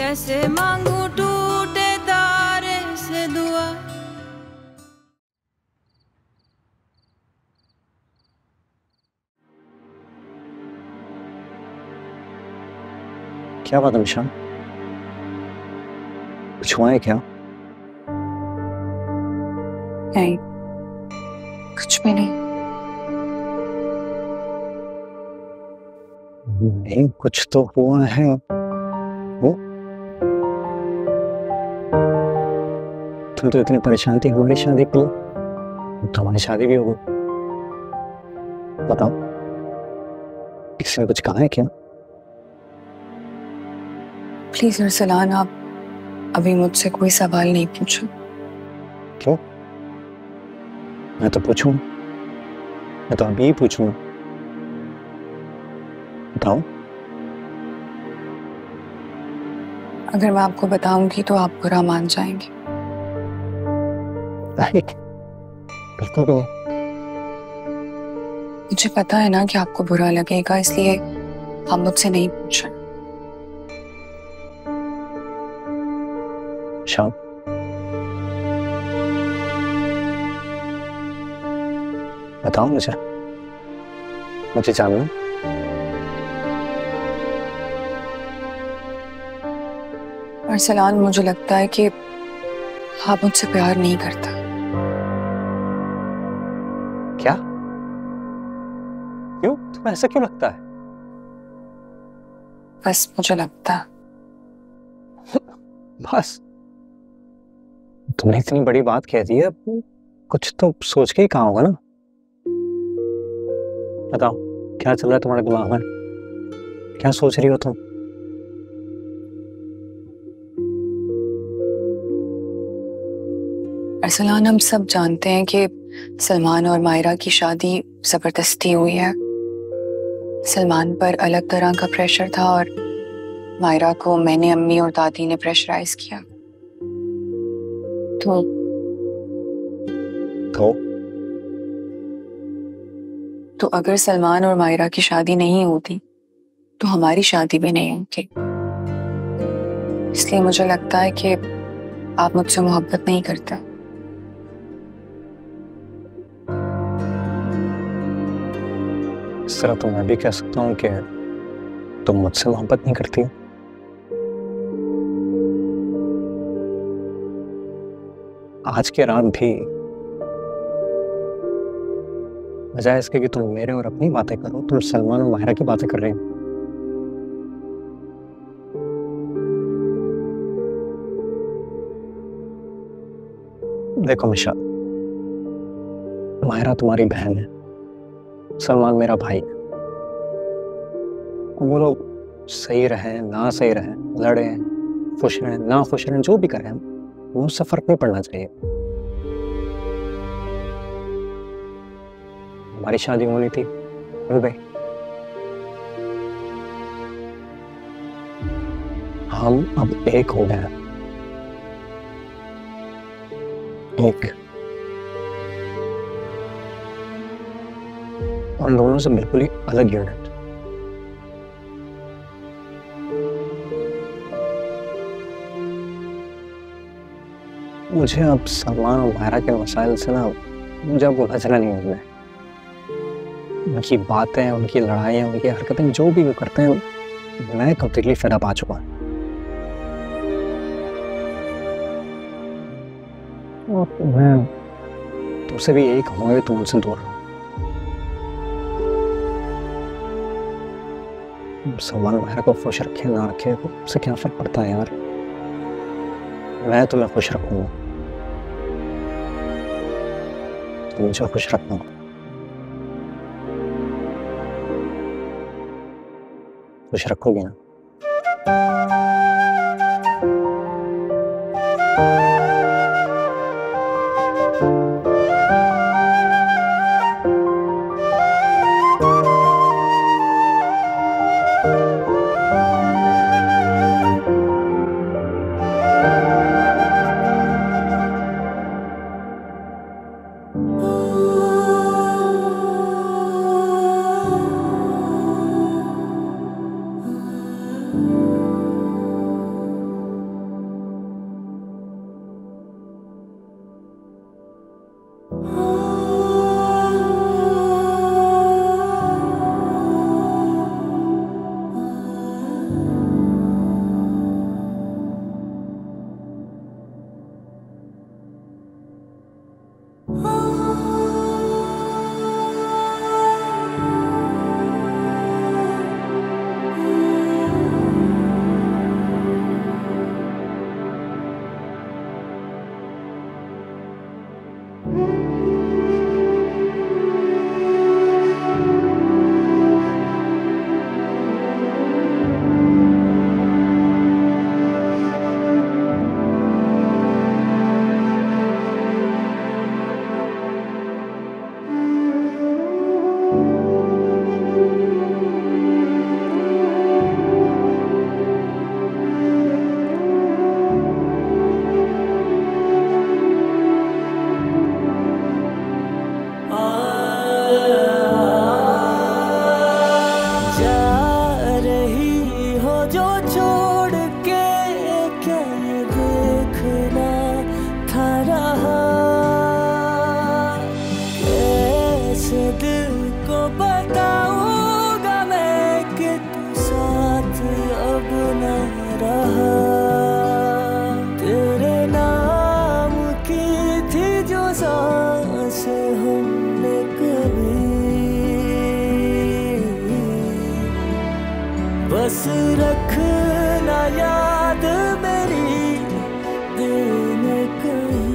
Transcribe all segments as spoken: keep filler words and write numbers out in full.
कैसे मांगू टूटे तारे से दुआ। क्या बात है निशान, कुछ हुआ है क्या? नहीं, कुछ भी नहीं। नहीं, कुछ तो हुआ है। वो तुम तो इतनी परेशान थी हमारी शादी के लिए, तो हमारी शादी भी हो गई। बताओ, किसी ने कुछ कहा है क्या? प्लीज अरसलान, आप अभी मुझसे कोई सवाल नहीं पूछो। क्यों? मैं तो पूछूं, मैं तो अभी ही पूछूंगा। बताओ। अगर मैं आपको बताऊंगी तो आप बुरा मान जाएंगे। बिल्कुल भी। मुझे पता है ना कि आपको बुरा लगेगा, इसलिए आप मुझसे नहीं पूछ रहे। शाम, बताओ मुझे, मुझे जानना। अरसलान, मुझे लगता है कि आप मुझसे प्यार नहीं करता। क्या? क्यों? तुम्हें ऐसा क्यों लगता है? बस मुझे लगता है। बस? तुमने इतनी बड़ी बात कह दी है, कुछ तो सोच के ही कहा होगा ना। बताओ, क्या चल रहा है तुम्हारे दिमाग में? क्या सोच रही हो तुम? अरसलान, हम सब जानते हैं कि सलमान और मायरा की शादी जबरदस्ती हुई है। सलमान पर अलग तरह का प्रेशर था और मायरा को मैंने, अम्मी और दादी ने प्रेशराइज किया। तो तो तो अगर सलमान और मायरा की शादी नहीं होती तो हमारी शादी भी नहीं होती। इसलिए मुझे लगता है कि आप मुझसे मोहब्बत नहीं करते। इस तरह तो मैं भी कह सकता हूँ कि तुम मुझसे मोहब्बत नहीं करती हो। आज के रात भी बजाय इसके कि तुम मेरे और अपनी बातें करो, तुम सलमान और माहिरा की बातें कर रहे हो। देखो मिशा, माहिरा तुम्हारी बहन है, सलमान मेरा भाई है। वो लोग सही रहे ना सही रहे, लड़े खुश रहे ना खुश रहे, जो भी करें, वो उससे फर्क नहीं पड़ना चाहिए। हमारी शादी होनी थी, हो गई। हम अब एक हो गए, एक। उन दोनों से बिल्कुल ही अलग यूनिट। मुझे अब सलमान और मायरा के मसाइल से ना, मुझे अब उलझना नहीं है। उनकी बातें, उनकी लड़ाइयाँ, उनकी हरकतें, जो भी वो करते हैं, मैं कंप्लीटली फेड अप आ चुका हूँ। मैं तुमसे भी यही कहूँगा कि तुम उनसे दूर रहो। सलमान मायरा को खुश रखे ना रखे, उससे क्या फर्क पड़ता है यार। मैं तुम्हें खुश रखूंगा, तुम मुझे खुश रखना। खुश रखोगे ना? दिल को बताऊंगा मैं कि तू साथ अब न रहा। तेरे नाम की थी जो सांसें हमने कभी, बस रखना याद मेरी दिल में कहीं।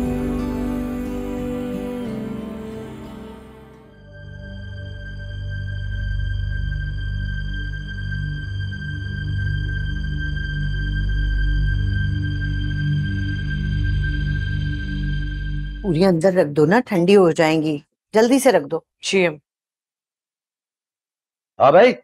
पूरी अंदर रख दो ना, ठंडी हो जाएंगी, जल्दी से रख दो। शीएम। हाँ भाई,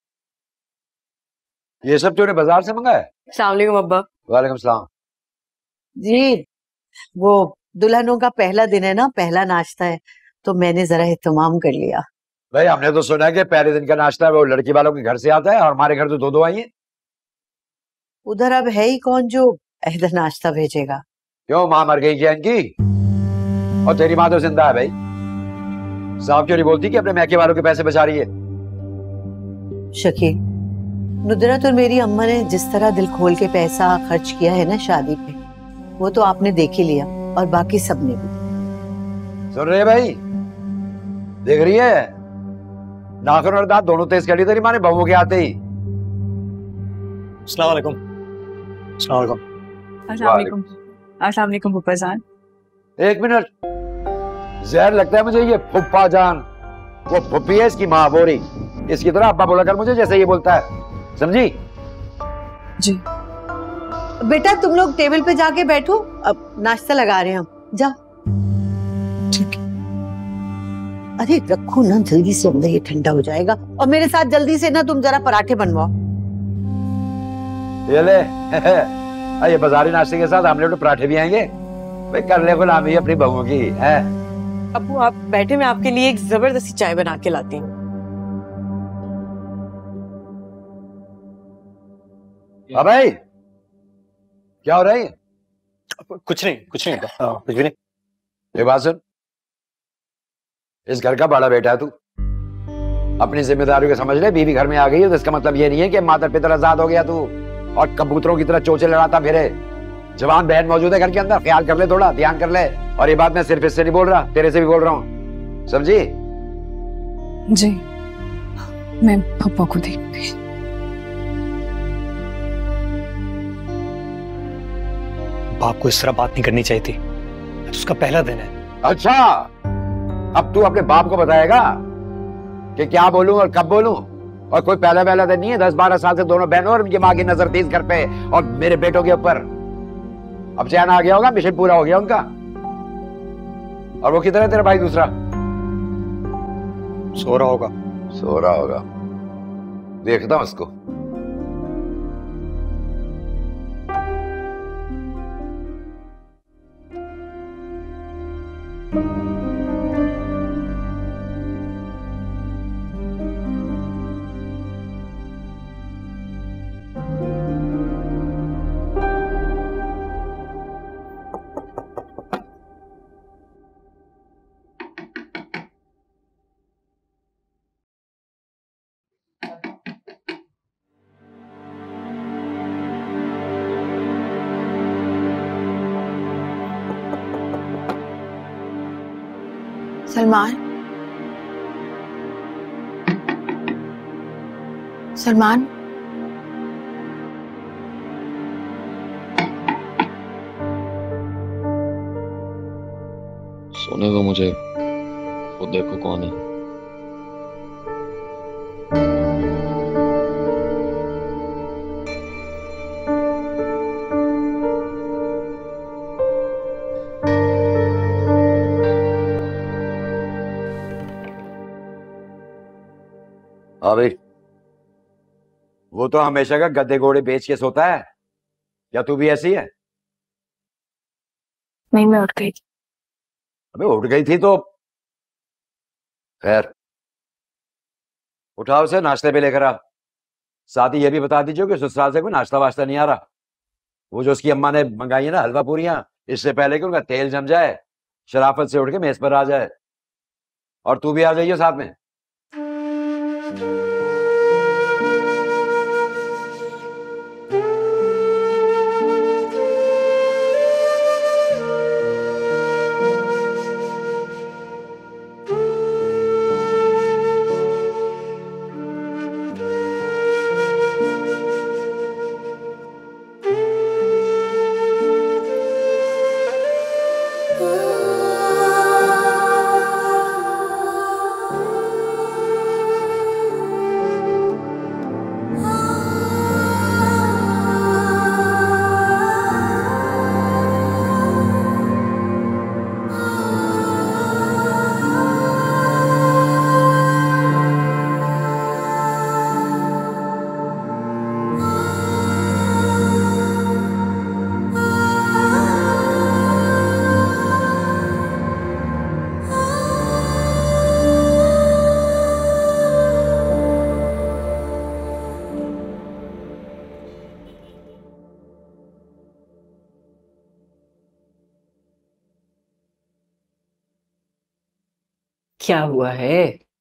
ये सब तूने बाजार से मंगाया? अस्सलाम वालेकुम अब्बा। वालेकुम सलाम। जी, वो दुल्हनों का पहला दिन है ना, पहला नाश्ता है, तो मैंने जरा एहतमाम कर लिया। भाई हमने तो सुना है कि पहले दिन का नाश्ता वो लड़की वालों के घर से आता है, और हमारे घर तो दो दो आई है। उधर अब है ही कौन जो इधर नाश्ता भेजेगा? क्यों, माँ मर गई क्या इनकी? और तेरी माँ तो जिंदा है भाई। साहब क्यों नहीं बोलती कि अपने मैके वालों के पैसे बचा रही है? शकील, नुदरत और मेरी अम्मा ने जिस तरह दिल खोल के पैसा खर्च किया है ना शादी पे, वो तो आपने देख ही लिया, और बाकी सबने भी। सुन रहे भाई, देख रही है, नाखून और दांत दोनों तेज कर ली तेरी माँ ने बहू के आते ही। अस्सलाम वालेकुम। अस्सलाम वालेकुम। अस्सलाम वालेकुम। अस्सलाम वालेकुम फूफा जान। एक मिनट, जहर लगता है मुझे ये फुप्पा जान। वो फुप्पी है इसकी माँ बोरी, इसकी तरह अब्बा बोला कर मुझे जैसे ये बोलता है, समझी? जी। बेटा तुम लोग टेबल पे जाके बैठो, अब नाश्ता लगा रहे हैं हम, जाओ। ठीक है। अरे रखो ना जल्दी से, अंदर ये ठंडा हो जाएगा। और मेरे साथ जल्दी से ना तुम जरा पराठे बनवाओ। ये ले ये बाजारी नाश्ते के साथ आमलेट और पराठे भी आएंगे। भाई कर ले गुलामी अपनी बहू की है। अब्बू आप बैठे, मैं आपके लिए एक जबरदस्ती चाय बना के लाती हूँ। हाँ भाई, क्या हो रहा है? कुछ नहीं, कुछ नहीं, आ, कुछ भी नहीं। ये बात सुन, इस घर का बड़ा बेटा है तू, अपनी जिम्मेदारी को समझ ले। बीवी घर में आ गई है तो इसका मतलब ये नहीं है कि माता पिता आजाद हो गया तू और कबूतरों की तरह चोचे लड़ाता फिरे। जवान बहन मौजूद है घर के अंदर, ख्याल कर ले, थोड़ा ध्यान कर ले। और ये बात मैं सिर्फ इससे नहीं बोल रहा, तेरे से भी बोल रहा हूँ, समझी? जी, मैं पापा को देखूंगी। बाप को इस तरह बात नहीं करनी चाहिए थी, तो उसका पहला दिन है। अच्छा, अब तू अपने बाप को बताएगा कि क्या बोलूं और कब बोलूं? और कोई पहला पहला दिन नहीं है, दस बारह साल से दोनों बहनों और उनकी माँ की नजर तेज घर पे और मेरे बेटों के ऊपर। अब चैन आ गया होगा, मिशन पूरा हो गया उनका। और वो किधर है तेरा भाई दूसरा? सो रहा होगा। सो रहा होगा, देखता हूं उसको। सलमान, सलमान, सोने दो मुझे, खुद देखो कौन है। हाँ भाई, वो तो हमेशा का गद्दे घोड़े बेच के सोता है, क्या तू भी ऐसी है? नहीं, मैं उठ गई थी। अबे उठ गई थी तो खैर, उठाओ उसे, नाश्ते पे लेकर आ। साथ ही ये भी बता दीजिए कि ससुराल से कोई नाश्ता वाश्ता नहीं आ रहा। वो जो उसकी अम्मा ने मंगाई है ना हलवा पूरियां, इससे पहले कि उनका तेल जम जाए, शराफत से उठ के मेज पर आ जाए। और तू भी आ जाइए साथ में। क्या हुआ है?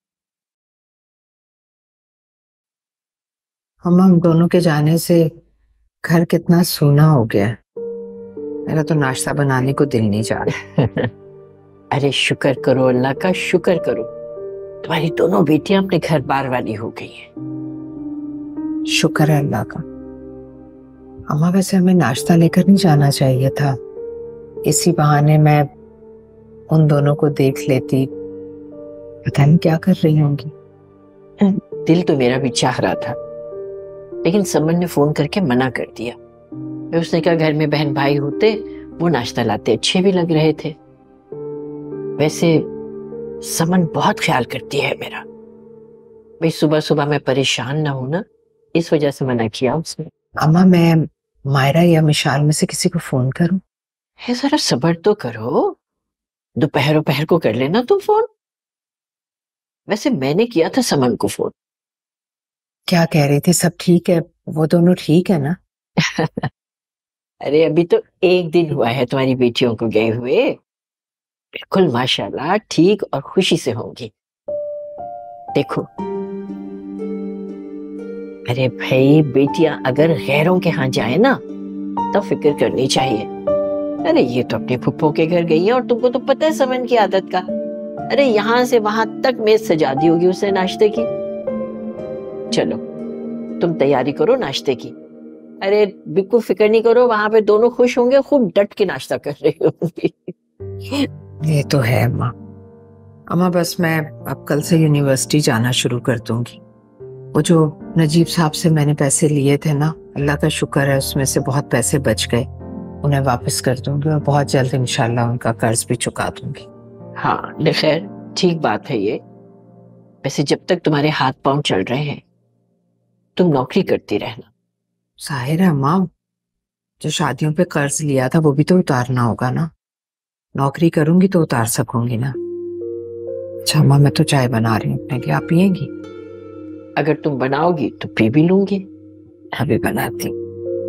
हम हम दोनों के जाने से घर कितना सूना हो गया है। मेरा तो नाश्ता बनाने को दिल नहीं जा रहा। अरे शुक्र करो, अल्लाह का शुक्र करो, तुम्हारी दोनों बेटियां अपने घर बार वाली हो गई हैं। शुक्र है अल्लाह का। अम्मा वैसे हमें नाश्ता लेकर नहीं जाना चाहिए था, इसी बहाने मैं उन दोनों को देख लेती। पता नहीं क्या कर रही होंगी। दिल तो मेरा भी चाह रहा था, लेकिन समन ने फोन करके मना कर दिया। उसने कहा घर में बहन भाई होते वो नाश्ता लाते अच्छे भी लग रहे थे। वैसे समन बहुत ख्याल करती है मेरा, भाई सुबह सुबह मैं परेशान ना हूं ना, इस वजह से मना किया उसने। अम्मा मैं मायरा या मिशाल में से किसी को फोन करूं? है जरा सब्र तो करो, दोपहर दोपहर को कर लेना तुम फोन। वैसे मैंने किया था समन को फोन। क्या कह रही थी? सब ठीक है? वो दोनों ठीक है ना? अरे अभी तो एक दिन हुआ है तुम्हारी बेटियों को गए हुए, बिल्कुल माशाल्लाह ठीक और खुशी से होंगी। देखो अरे भाई, बेटियां अगर गैरों के यहाँ जाए ना तब फिक्र करनी चाहिए। अरे ये तो अपने फुप्पो के घर गई है और तुमको तो पता है समन की आदत का। अरे यहाँ से वहां तक मेज सजा दी होगी उसने नाश्ते की। चलो तुम तैयारी करो नाश्ते की। अरे बिल्कुल फिक्र नहीं करो, वहां पे दोनों खुश होंगे, खूब डट के नाश्ता कर रही होंगी। ये तो है अम्मा। अम्मा बस मैं अब कल से यूनिवर्सिटी जाना शुरू कर दूंगी। वो जो नजीब साहब से मैंने पैसे लिए थे ना, अल्लाह का शुक्र है उसमें से बहुत पैसे बच गए। उन्हें वापस कर दूंगी और बहुत जल्द इंशाल्लाह उनका कर्ज भी चुका दूंगी। हाँ खैर ठीक बात है ये। वैसे जब तक तुम्हारे हाथ पांव चल रहे हैं तुम नौकरी करती रहना। जाहिर है अम्मा, जो शादियों पे कर्ज लिया था वो भी तो उतारना होगा ना। नौकरी करूंगी तो उतार सकूंगी ना। अच्छा अम्मा मैं तो चाय बना रही हूँ अपने लिए, आप पिएंगी? अगर तुम बनाओगी तो पी भी लूंगी। अभी बनाती हूँ।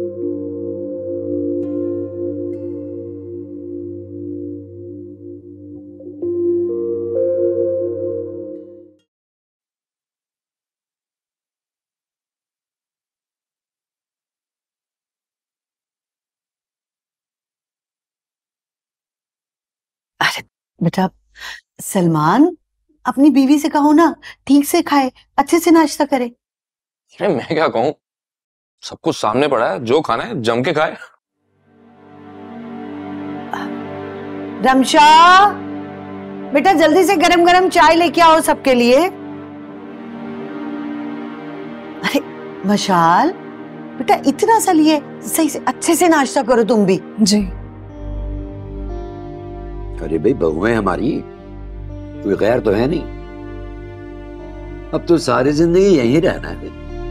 बेटा सलमान, अपनी बीवी से कहो ना ठीक से खाए, अच्छे से नाश्ता करे। अरे मैं क्या कहूँ, सब कुछ सामने पड़ा है, जो खाना है जम के खाए। रमशा बेटा जल्दी से गरम गरम चाय लेके आओ सबके लिए। अरे मशाल बेटा इतना सा लिए, सही से अच्छे से नाश्ता करो तुम भी। जी। अरे भाई बहुएं हमारी, कोई गैर तो है नहीं। अब तो सारी जिंदगी यहीं रहना है।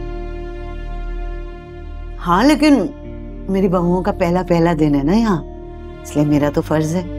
हाँ लेकिन मेरी बहुओं का पहला पहला दिन है ना यहाँ, इसलिए मेरा तो फर्ज है।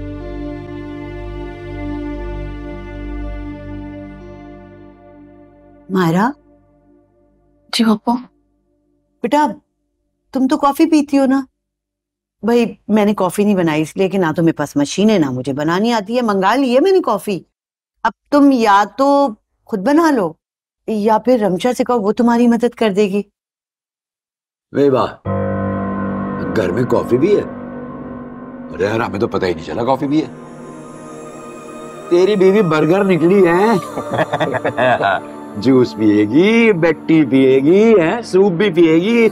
मायरा। जी पापा। बेटा तुम तो कॉफी पीती हो ना? भाई मैंने कॉफी नहीं बनाई इसलिए कि ना तो मेरे पास मशीन है ना मुझे बनानी आती है। मंगा ली है मैंने कॉफी, अब तुम या तो खुद बना लो या फिर रमशा से कहो, वो तुम्हारी मदद कर देगी। वे वाह, घर में कॉफी भी है? अरे यार हमें तो पता ही नहीं चला कॉफी भी है। तेरी बीवी बर्गर निकली है। जूस पिएगी, बेट्टी पिएगी, है सूप भी पिएगी।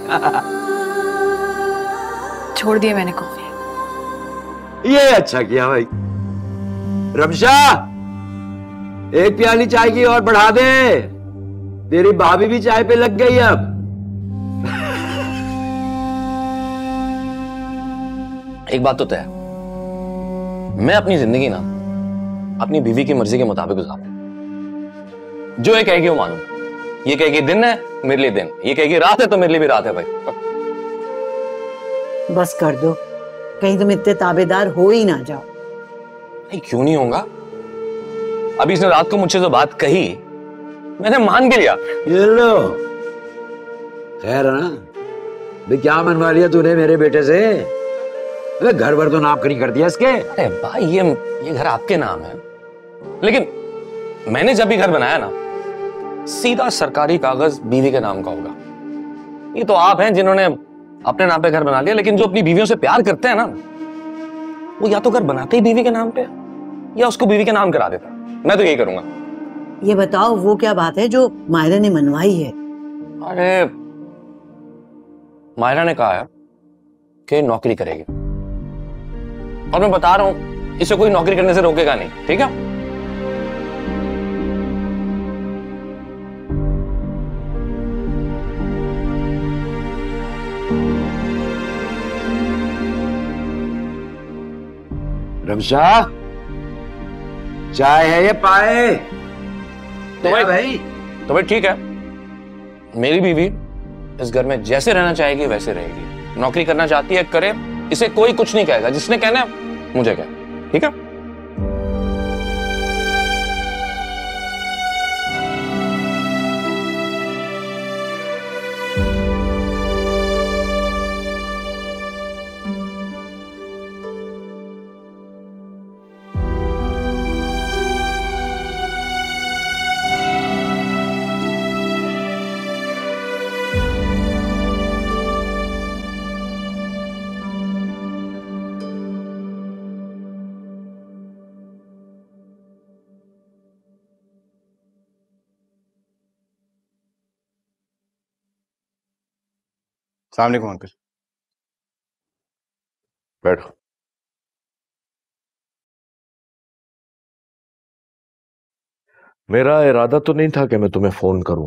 छोड़ दिया मैंने कॉफी। ये अच्छा किया भाई। रमशा, एक प्याली चाय की और बढ़ा दे, तेरी भाभी भी चाय पे लग गई अब। एक बात तो तय है, मैं अपनी जिंदगी ना अपनी बीवी की मर्जी के मुताबिक गुजारूं। जो ये कहेगी वो मानूं। ये कहेगी दिन है, मेरे लिए दिन। ये कहेगी रात है, तो मेरे लिए भी रात है भाई। बस कर दो, कहीं तुम इतने ताबेदार हो ही ना जाओ। नहीं, क्यों नहीं होगा? अभी इसने रात को मुझसे जो बात कही मैंने मान के लिया। ये लो, खैर है ना? भाई क्या मनवा लिया तूने मेरे बेटे से? अरे घर भर तो नाम नहीं कर दिया इसके। अरे भाई ये ये घर आपके नाम है, लेकिन मैंने जब भी घर बनाया ना, सीधा सरकारी कागज बीवी के नाम का होगा। ये तो आप हैं जिन्होंने अपने नाम पे घर बना लिया, लेकिन जो अपनी बीवियों से प्यार करते हैं ना, वो या तो घर बनाते ही बीवी के नाम पे या उसको बीवी के नाम करा देता। मैं तो यही करूंगा। ये बताओ वो क्या बात है जो मायरा ने मनवाई है? अरे मायरा ने कहा है कि नौकरी करेगी, और मैं बता रहा हूं इसे कोई नौकरी करने से रोकेगा नहीं, ठीक है? रमशा, चाय है ये पाए? तो भाई भाई तो भाई ठीक है, मेरी बीवी इस घर में जैसे रहना चाहेगी वैसे रहेगी। नौकरी करना चाहती है करे, इसे कोई कुछ नहीं कहेगा। जिसने कहना है मुझे कहे, ठीक है? अस्सलाम वालेकुम अंकल। बैठो। मेरा इरादा तो नहीं था कि मैं तुम्हें फोन करूं,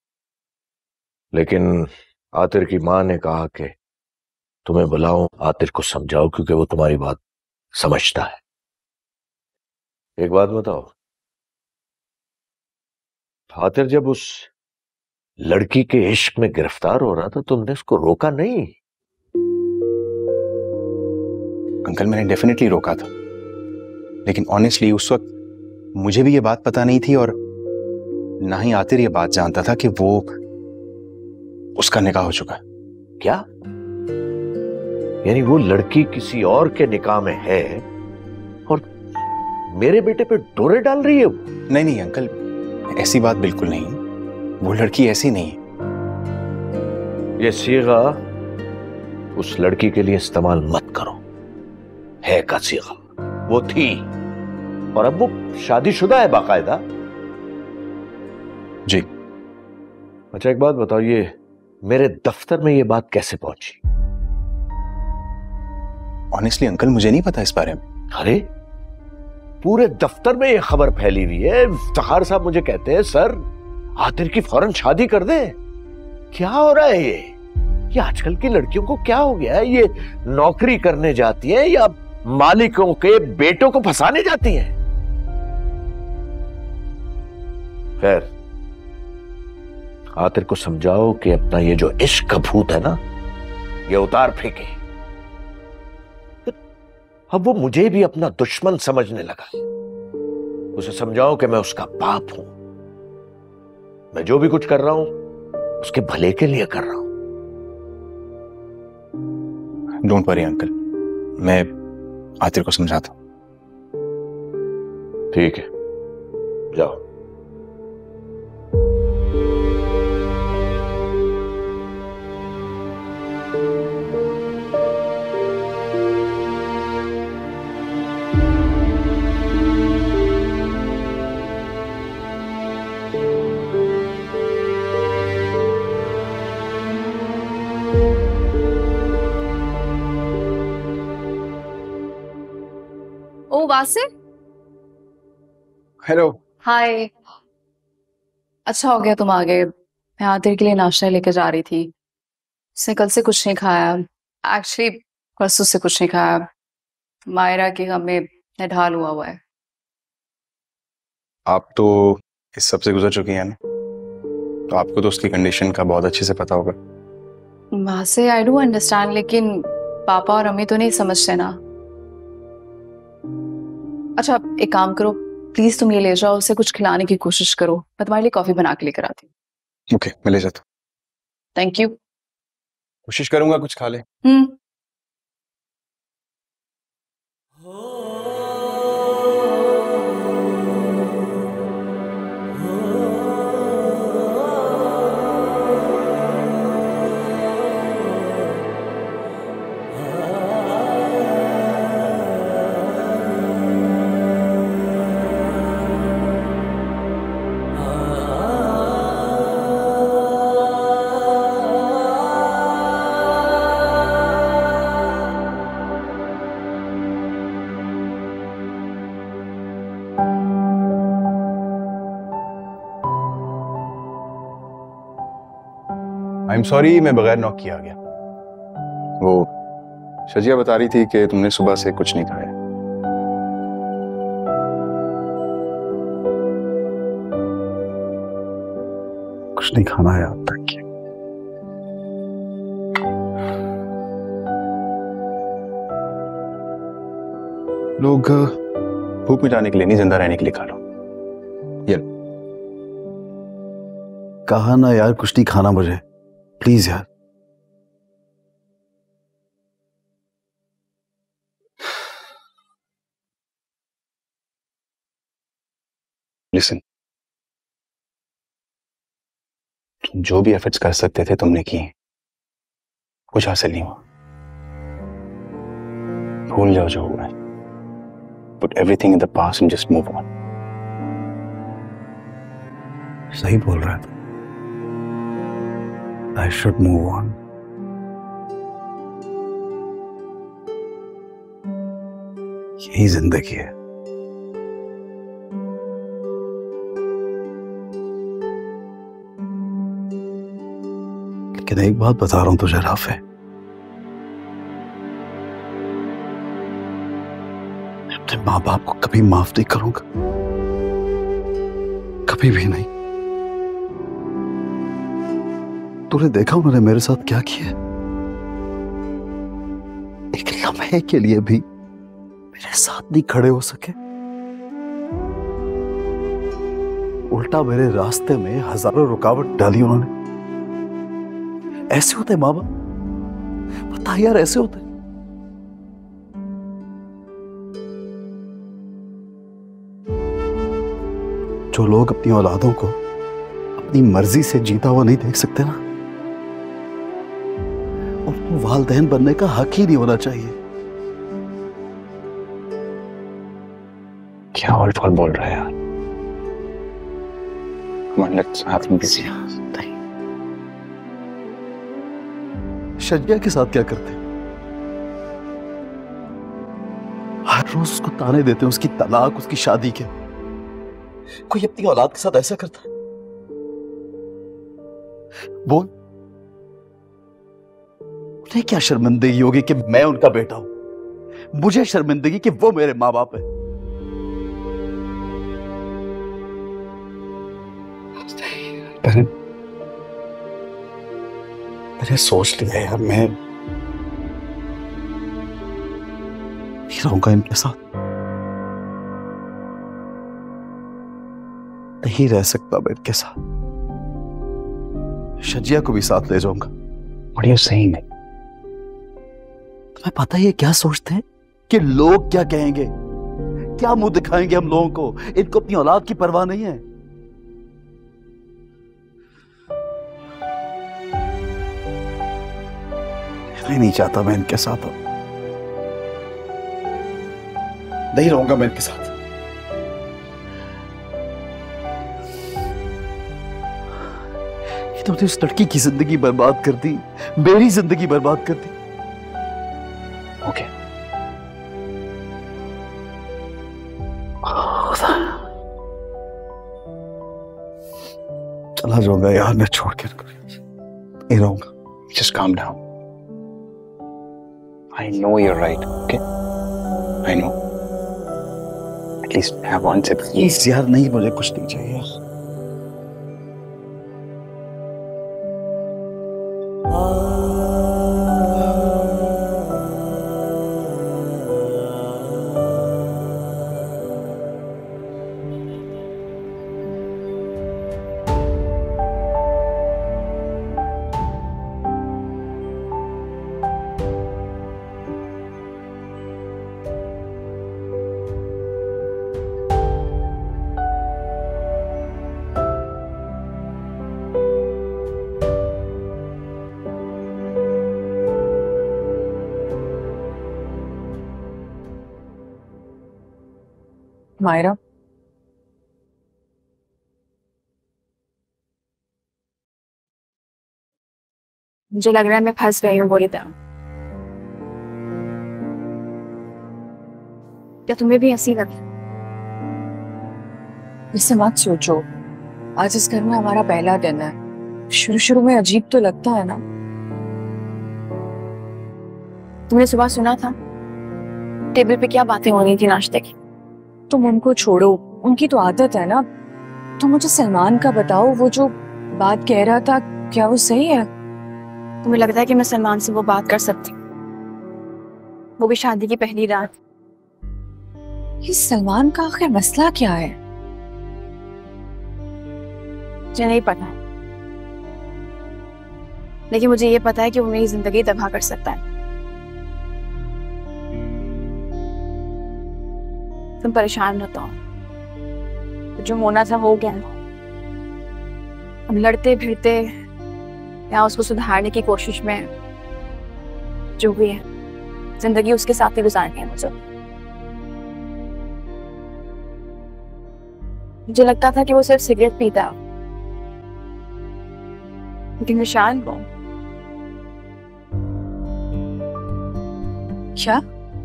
लेकिन आतिर की मां ने कहा कि तुम्हें बुलाऊं, आतिर को समझाओ, क्योंकि वो तुम्हारी बात समझता है। एक बात बताओ, आतिर जब उस लड़की के इश्क में गिरफ्तार हो रहा था तुमने उसको रोका नहीं? अंकल मैंने डेफिनेटली रोका था, लेकिन ऑनेस्टली उस वक्त मुझे भी ये बात पता नहीं थी, और ना ही आतिर ये बात जानता था कि वो उसका निकाह हो चुका है। क्या? यानी वो लड़की किसी और के निकाह में है और मेरे बेटे पे डोरे डाल रही है वो? नहीं नहीं अंकल, ऐसी बात बिल्कुल नहीं, वो लड़की ऐसी नहीं है। ये सीगा उस लड़की के लिए इस्तेमाल मत करो, है का सीगा। वो थी और अब वो शादीशुदा है बाकायदा। जी। अच्छा एक बात बताओ, ये मेरे दफ्तर में ये बात कैसे पहुंची? ऑनेस्टली अंकल मुझे नहीं पता इस बारे में। अरे पूरे दफ्तर में ये खबर फैली हुई है। इफ्तिखार साहब मुझे कहते हैं सर आतिर की फौरन शादी कर दे। क्या हो रहा है ये? ये आजकल की लड़कियों को क्या हो गया है? ये नौकरी करने जाती है या मालिकों के बेटों को फंसाने जाती हैं? खैर आतिर को समझाओ कि अपना ये जो इश्क का भूत है ना, ये उतार फेंके। अब वो मुझे भी अपना दुश्मन समझने लगा है। उसे समझाओ कि मैं उसका बाप हूं, मैं जो भी कुछ कर रहा हूं उसके भले के लिए कर रहा हूं। डोंट वरी अंकल, मैं आतिर को समझाता हूं। ठीक है, जाओ। ओ वासे, हेलो। हाय। अच्छा हो गया तुम आ गए। मैं आतिर के लिए नाश्ता लेकर जा रही थी। उसने कल से कुछ नहीं खाया, एक्चुअली परसों से कुछ नहीं खाया। मायरा के गम में निढाल हुआ हुआ है। आप तो इस सब से गुजर चुकी हैं ना, तो आपको तो उसकी कंडीशन का बहुत अच्छे से पता होगा। वहां से आई डू अंडरस्टैंड, लेकिन पापा और अम्मी तो नहीं समझते ना। अच्छा एक काम करो, प्लीज तुम ये ले जाओ, उसे कुछ खिलाने की कोशिश करो। मैं तुम्हारे लिए कॉफी बना के लेकर आती हूँ। ओके, मैं ले जाता हूँ। Thank you. कोशिश करूंगा कुछ खा ले। हम्म। आई एम सॉरी, मैं बगैर नॉक किया आ गया। वो शजिया बता रही थी कि तुमने सुबह से कुछ नहीं खाया। कुछ नहीं खाना है अब तक। लोग भूख मिटाने के लिए नहीं, जिंदा रहने के लिए खा लो। ये कहा ना यार, कुछ नहीं खाना मुझे, प्लीज यार। लिसन, जो भी एफर्ट्स कर सकते थे तुमने किए, कुछ हासिल नहीं हुआ। भूल जाओ जो हुआ है। Put everything in the past and just move on. सही बोल रहा है तू। I should move on. यही जिंदगी है। लेकिन एक बात बता रहा हूं तुझे राफे, अपने माँ बाप को कभी माफ नहीं करूंगा, कभी भी नहीं। तूने देखा उन्होंने मेरे साथ क्या किया? एक लम्हे के लिए भी मेरे साथ नहीं खड़े हो सके, उल्टा मेरे रास्ते में हजारों रुकावट डाली उन्होंने। ऐसे होते माँ बाप? बता यार, ऐसे होते? जो लोग अपनी औलादों को अपनी मर्जी से जीता हुआ नहीं देख सकते ना, उनको वालिदैन बनने का हक ही नहीं होना चाहिए। क्या ऑल फॉल बोल रहा है यार? Come on, let's have some busy. शजिया के साथ क्या करते? हर रोज उसको ताने देते हैं, उसकी तलाक, उसकी शादी के। कोई अपनी औलाद के साथ ऐसा करता है? बोल, उन्हें क्या शर्मिंदगी होगी कि मैं उनका बेटा हूं? मुझे शर्मिंदगी कि वो मेरे माँ बाप है। मैंने मैंने सोच लिया यार, मैं नहीं रहूंगा इनके साथ, नहीं रह सकता मैं इनके साथ। शजिया को भी साथ ले जाऊंगा। What are you saying? तुम्हें पता है ये क्या सोचते हैं कि लोग क्या कहेंगे, क्या मुंह दिखाएंगे हम लोगों को? इनको अपनी औलाद की परवाह नहीं है। मैं नहीं चाहता मैं इनके साथ हूं, नहीं रहूंगा मैं इनके साथ। ये तो उस लड़की की जिंदगी बर्बाद कर दी, मेरी जिंदगी बर्बाद कर दी। ओके चला जाऊंगा यार, मैं छोड़ के नहीं रहूंगा। just calm down. I know you're right, okay? I know. At least have one sip. Please यार, नहीं, मुझे कुछ नहीं चाहिए। मायरा, मुझे लग रहा है मैं फंस गई हूँ बुरी तरह। क्या तुम्हें भी ऐसी लगी? इससे मत सोचो, आज इस घर में हमारा पहला दिन है। शुरू शुरू में अजीब तो लगता है ना। तुमने सुबह सुना था टेबल पे क्या बातें हो रही थी नाश्ते की? तुम उनको छोड़ो, उनकी तो आदत है ना। तुम मुझे सलमान का बताओ, वो जो बात कह रहा था क्या वो सही है? तुम्हें लगता है कि मैं सलमान से वो बात कर सकती, वो भी शादी की पहली रात? ये सलमान का आखिर मसला क्या है? मुझे नहीं पता, लेकिन मुझे ये पता है कि वो मेरी जिंदगी तबाह कर सकता है। तुम परेशान मत हो, जो होना था हो गया। हम लड़ते फिरते या उसको सुधारने की कोशिश में, जो भी है जिंदगी उसके साथ ही गुजारनी है मुझे। मुझे लगता था कि वो सिर्फ सिगरेट पीता, लेकिन विशाल को क्या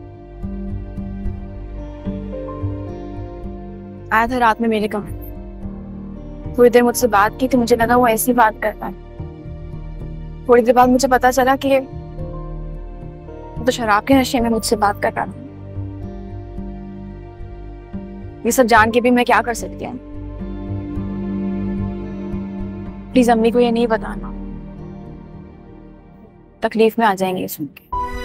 आया था रात में मेरे कमरे, थोड़ी देर मुझसे बात की तो मुझे लगा वो ऐसी बात करता है। थोड़ी देर बाद मुझे पता चला कि वो तो शराब के नशे में मुझसे बात कर रहा था। ये सब जान के भी मैं क्या कर सकती हूँ? प्लीज अम्मी को ये नहीं बताना, तकलीफ में आ जाएंगे सुन के।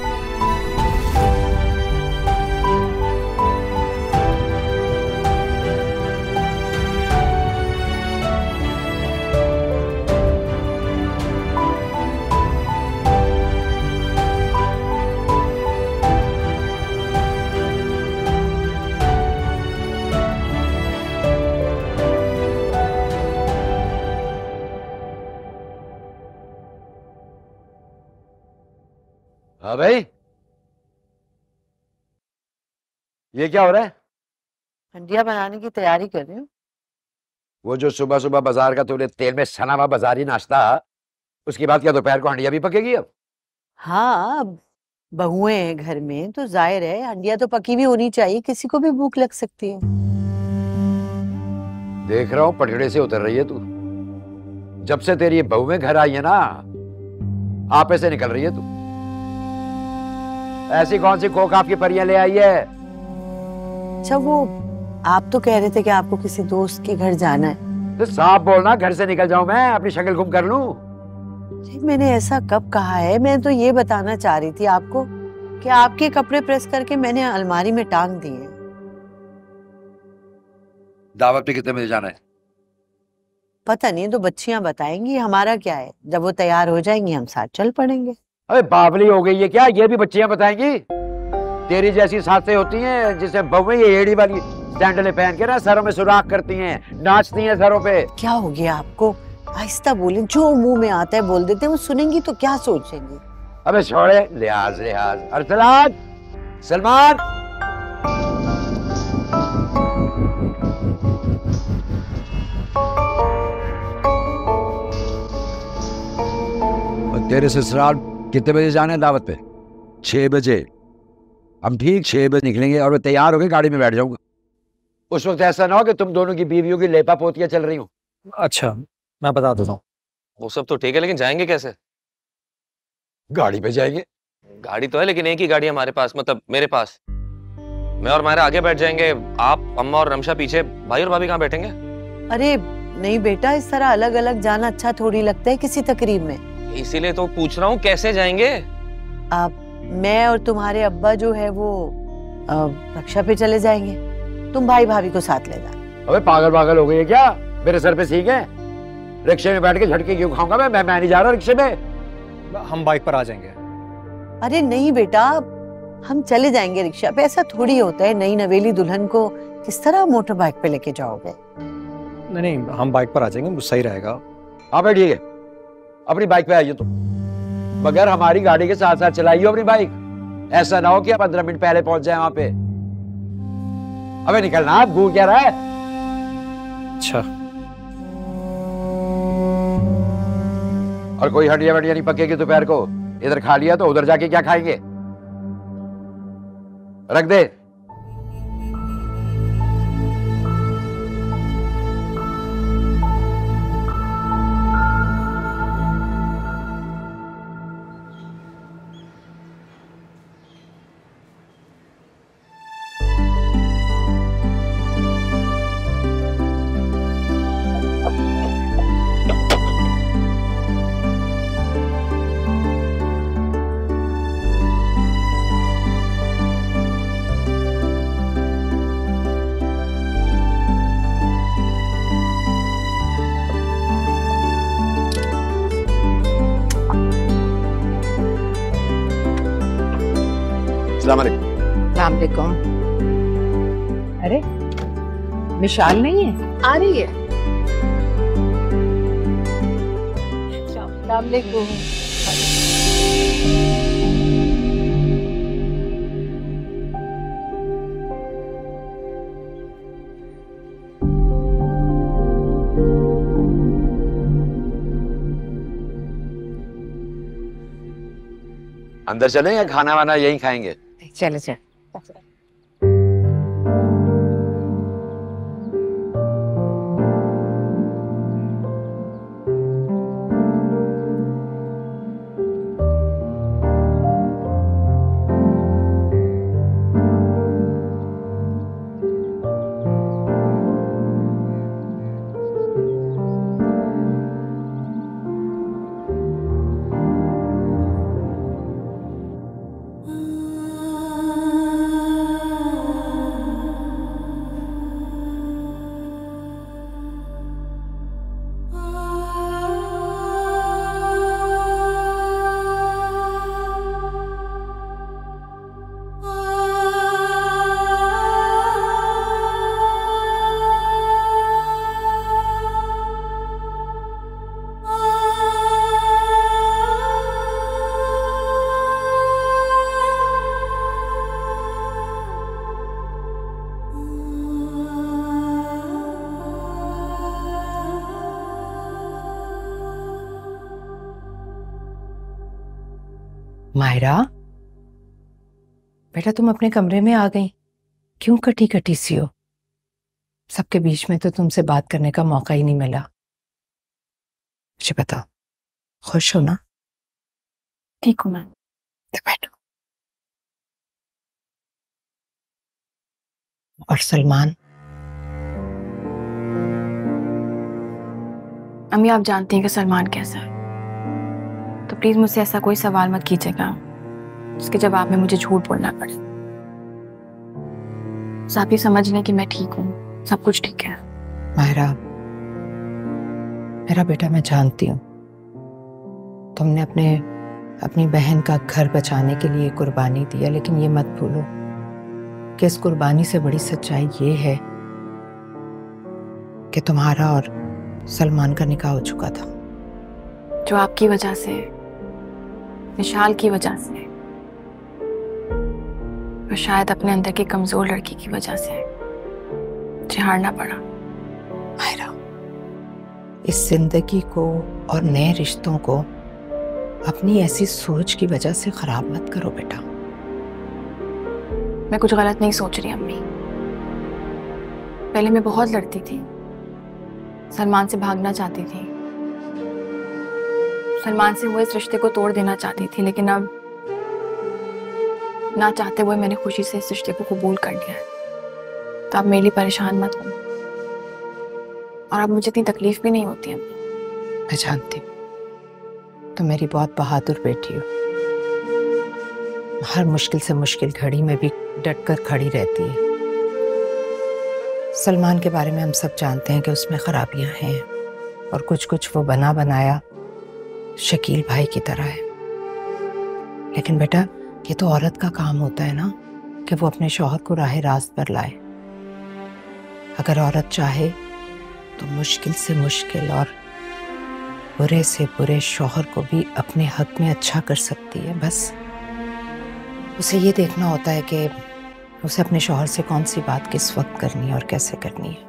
हाँ भाई, ये क्या हो रहा है? हंडिया बनाने की तैयारी कर रही हूँ। वो जो सुबह सुबह बाजार का तूने तेल में सना हुआ बाजारी नाश्ता, उसके बाद क्या दोपहर को हंडिया भी पकेगी अब? हाँ, अब बहुएं हैं घर में तो जाहिर है हंडिया तो पकी भी होनी चाहिए, किसी को भी भूख लग सकती है। देख रहा हूँ पटड़े से उतर रही है तू। जब से तेरी ये बहुएं घर आई है ना, आपे से निकल रही है तू। ऐसी कौन सी खोखाफ की परियां ले आई है? अच्छा, वो आप तो कह रहे थे कि आपको किसी दोस्त के घर जाना है। तो साफ बोलना, घर से निकल जाऊं मैं, अपनी शक्ल गुम कर लूं? मैंने ऐसा कब कहा है? मैं तो ये बताना चाह रही थी आपको कि आपके कपड़े प्रेस करके मैंने अलमारी में टांग दिए। दावत पे कितने बजे जाना है? पता नहीं, तो बच्चियां बताएंगी, हमारा क्या है। जब वो तैयार हो जाएंगी हम साथ चल पड़ेंगे। अरे बावली हो गई है क्या? ये भी बच्चियां बताएंगी? तेरी जैसी सासें होती हैं जिसे बहुएं ये एड़ी वाली सैंडलें पहन के ना सरों में सुराख करती हैं, नाचती हैं सरों पे। क्या हो गया आपको? आहिस्ता बोले, जो मुंह में आता है बोल देते हैं, वो सुनेंगी तो क्या सोचेंगी? अबे छोड़े, लिहाज लिहाज। अरसलान, सलमान, तेरे ससुराल कितने बजे जाना है दावत पे? छह बजे। हम ठीक छह बजे निकलेंगे और मैं तैयार होकर गाड़ी में बैठ जाऊंगा। उस वक्त ऐसा ना हो कि तुम दोनों की बीवियों की लेपा पोतियां चल रही हो। अच्छा, मैं बता देता हूँ। वो सब तो ठीक है, लेकिन जाएंगे कैसे? गाड़ी पे जाएंगे। गाड़ी तो है, लेकिन एक ही गाड़ी हमारे पास, मतलब मेरे पास। मैं और मायरा आगे बैठ जाएंगे, आप, अम्मा और रमशा पीछे। भाई और भाभी कहाँ बैठेंगे? अरे नहीं बेटा, इस तरह अलग अलग जाना अच्छा थोड़ी लगता है किसी तकरीब में। इसीलिए तो पूछ रहा हूँ, कैसे जाएंगे? आप, मैं और तुम्हारे अब्बा जो है वो रक्षा पे चले जाएंगे, तुम भाई भाभी को साथ ले जाना। अबे पागल पागल हो गई है क्या? मेरे सर पे सीख है? रिक्शे में बैठ के झटके क्यों खाऊंगा मैं? मैं मैं नहीं जा रहा रिक्शे में। हम बाइक पर आ जाएंगे। अरे नहीं बेटा, हम चले जाएंगे रिक्शा पे। ऐसा थोड़ी होता है, नई नवेली दुल्हन को किस तरह मोटर बाइक पे लेके जाओगे? नहीं नहीं, हम बाइक पर आ जाएंगे, सही रहेगा। हाँ भाई ठीक है, अपनी बाइक पे आइए तुम, मगर हमारी गाड़ी के साथ साथ चलाइए अपनी बाइक। ऐसा ना हो कि आप पंद्रह मिनट पहले पहुंच जाए वहां पे। अबे निकलना, आप घूम क्या रहा है? अच्छा। और कोई हड्डियां वड्डियां नहीं पकेगी दोपहर को। इधर खा लिया तो उधर जाके क्या खाएंगे? रख दे। अस्सलाम वालेकुम। अरे विशाल नहीं है? आ रही है। अस्सलाम वालेकुम। अंदर चलें या खाना वाना यहीं खाएंगे? चले चल। मायरा, बेटा तुम अपने कमरे में आ गई, क्यों कटी कटी सी हो? सबके बीच में तो तुमसे बात करने का मौका ही नहीं मिला। मुझे बताओ, खुश हो ना? ठीक हूँ मैं। तो बैठो। और सलमान? अम्मी आप जानती हैं कि सलमान कैसा है, तो प्लीज मुझसे ऐसा कोई सवाल मत कीजिएगा जिसके जवाब में मुझे झूठ बोलना पड़े। बस आप ये समझ लें कि मैं ठीक हूँ, सब कुछ ठीक है। मायरा, मेरा बेटा, मैं जानती हूँ तुमने अपने अपनी बहन का घर बचाने के लिए कुर्बानी दिया, लेकिन ये मत भूलो कि इस कुर्बानी से बड़ी सच्चाई ये है कि तुम्हारा और सलमान का निकाह हो चुका था। जो आपकी वजह से, विशाल की वजह से और शायद अपने अंदर की कमजोर लड़की की वजह से मुझे हारना पड़ा। मायरा, इस जिंदगी को और नए रिश्तों को अपनी ऐसी सोच की वजह से खराब मत करो बेटा। मैं कुछ गलत नहीं सोच रही अम्मी। पहले मैं बहुत लड़ती थी, सलमान से भागना चाहती थी, सलमान से हुए इस रिश्ते को तोड़ देना चाहती थी, लेकिन अब ना चाहते हुए मैंने खुशी से इस रिश्ते को कबूल कर लिया है। तो आप मेरे लिए परेशान मत हो और अब मुझे इतनी तकलीफ भी नहीं होती अम्मी। मैं जानती हूँ तुम मेरी बहुत बहादुर बेटी हो, हर मुश्किल से मुश्किल घड़ी में भी डटकर खड़ी रहती है। सलमान के बारे में हम सब जानते हैं कि उसमें खराबियां हैं और कुछ कुछ वो बना बनाया शकील भाई की तरह है, लेकिन बेटा ये तो औरत का काम होता है ना कि वो अपने शौहर को राह रास्त पर लाए। अगर औरत चाहे तो मुश्किल से मुश्किल और बुरे से बुरे शौहर को भी अपने हक में अच्छा कर सकती है। बस उसे ये देखना होता है कि उसे अपने शौहर से कौन सी बात किस वक्त करनी है और कैसे करनी है।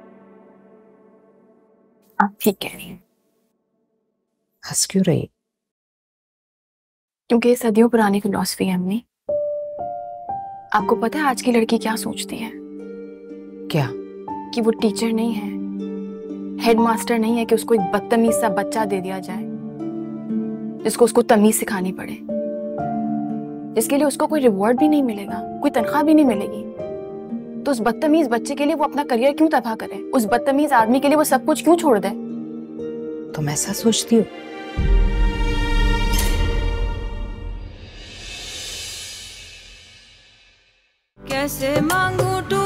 आप ठीक कह रही हैं। हंस क्यों रही? क्योंकि ये सदियों पुरानी फिलॉसफी है अम्मी। आपको पता है आज की लड़की क्या सोचती है? क्या? कि वो टीचर नहीं है, हेडमास्टर नहीं है कि उसको एक बदतमीज सा बच्चा दे दिया जाए जिसको उसको तमीज सिखानी पड़े, जिसके लिए उसको कोई रिवॉर्ड भी नहीं मिलेगा, कोई तनख्वाह भी नहीं मिलेगी। तो उस बदतमीज बच्चे के लिए वो अपना करियर क्यों तबाह करे? उस बदतमीज आदमी के लिए वो सब कुछ क्यों छोड़ दे? तुम ऐसा सोचती हो? कैसे मांगू